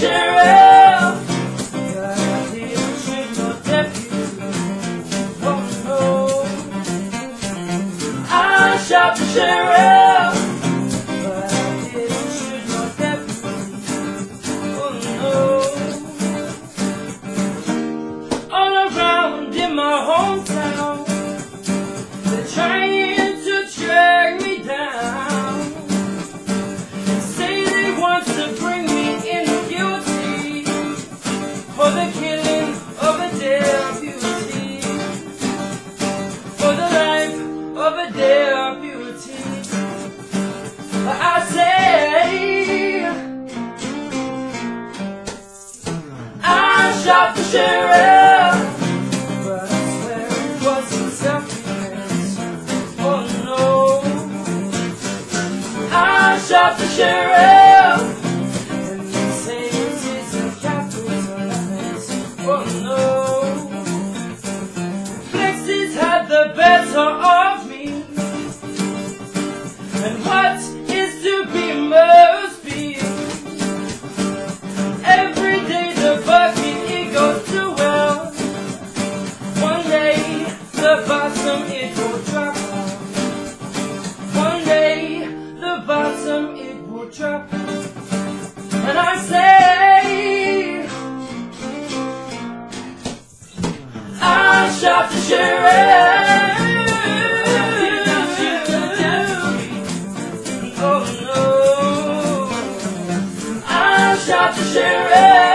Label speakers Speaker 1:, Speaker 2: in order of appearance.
Speaker 1: sheriff. I didn't shoot no deputy. Oh no. I shot the sheriff, but I didn't shoot no deputy. Oh no. All around in my hometown, they're trying to track me down. They say they want to bring me in guilty for the killing of a deputy, for the life of a deputy. But I say I shot the sheriff, but I swear it wasn't self-defense. Oh no. I shot the sheriff, and they say it's a capital offense. Oh no. Flexes had the better of me, and what is to be must be. Every day the bucket it goes too well. One day the bottom it will drop. One day the bottom it will drop. And I say I shot the sheriff. Oh no. I shot the sheriff.